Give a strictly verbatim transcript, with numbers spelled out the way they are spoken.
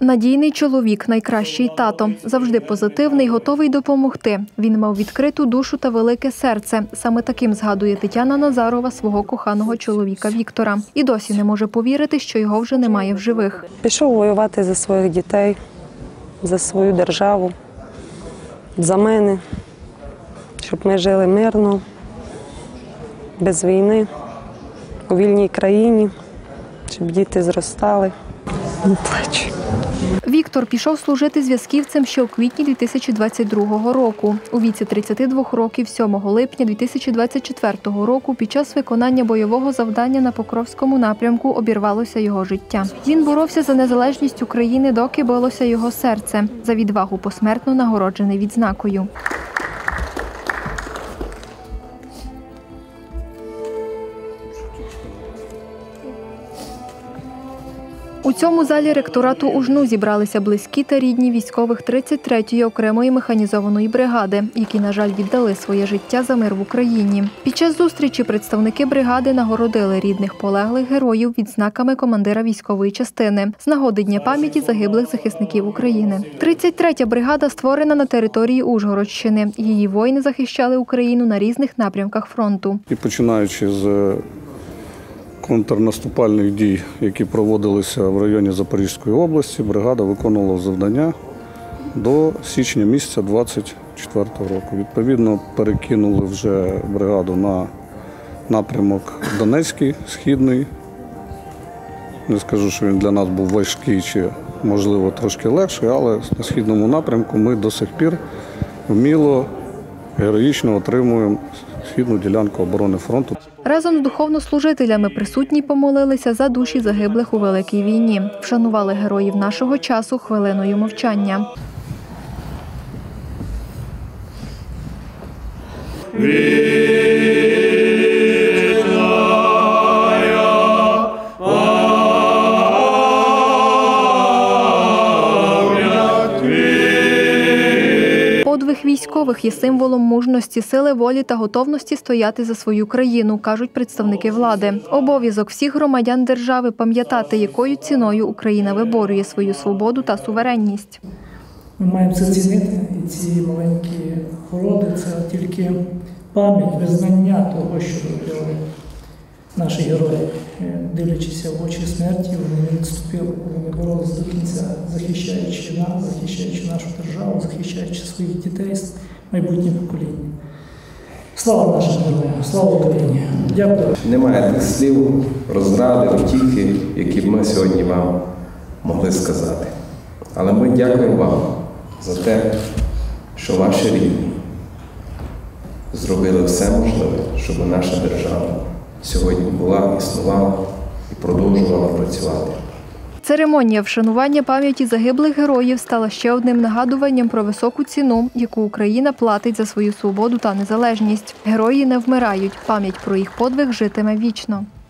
Надійний чоловік, найкращий тато. Завжди позитивний, готовий допомогти. Він мав відкриту душу та велике серце. Саме таким згадує Тетяна Назарова свого коханого чоловіка Віктора. І досі не може повірити, що його вже немає в живих. Пішов воювати за своїх дітей, за свою державу, за мене, щоб ми жили мирно, без війни, у вільній країні, щоб діти зростали. Не плачу. Віктор пішов служити зв'язківцем ще у квітні дві тисячі двадцять другого року. У віці тридцяти двох років сьомого липня дві тисячі двадцять четвертого року під час виконання бойового завдання на Покровському напрямку обірвалося його життя. Він боровся за незалежність України, доки билося його серце. За відвагу посмертно нагороджений відзнакою. У цьому залі ректорату УЖНУ зібралися близькі та рідні військових тридцять третьої окремої механізованої бригади, які, на жаль, віддали своє життя за мир в Україні. Під час зустрічі представники бригади нагородили рідних полеглих героїв відзнаками командира військової частини з нагоди Дня пам'яті загиблих захисників України. тридцять третя бригада створена на території Ужгородщини. Її воїни захищали Україну на різних напрямках фронту. І починаючи з контрнаступальних дій, які проводилися в районі Запорізької області, бригада виконувала завдання до січня місяця двадцять четвертого року. Відповідно, перекинули вже бригаду на напрямок Донецький, Східний. Не скажу, що він для нас був важкий чи, можливо, трошки легший, але на Східному напрямку ми до сих пір вміло, героїчно отримуємо східну ділянку оборони фронту. Разом з духовнослужителями присутні помолилися за душі загиблих у Великій війні. Вшанували героїв нашого часу хвилиною мовчання. Подвиг військових є символом мужності, сили волі та готовності стояти за свою країну, кажуть представники влади. Обов'язок всіх громадян держави пам'ятати, якою ціною Україна виборює свою свободу та суверенність. Ми маємо це цінити, і ці маленькі хороди – це тільки пам'ять, визнання того, що робили наші герої. Дивлячися в очі смерті, вони не відступили, вони боролися до кінця, захищаючи нас, захищаючи нашу державу, захищаючи своїх дітей, майбутнє покоління. Слава нашим героям, слава Україні! Дякую. Немає тих слів, розради, втіхи, які б ми сьогодні вам могли сказати. Але ми дякуємо вам за те, що ваші рідні зробили все можливе, щоб наша держава сьогодні була, існувала і продовжувала працювати. Церемонія вшанування пам'яті загиблих героїв стала ще одним нагадуванням про високу ціну, яку Україна платить за свою свободу та незалежність. Герої не вмирають, пам'ять про їх подвиг житиме вічно.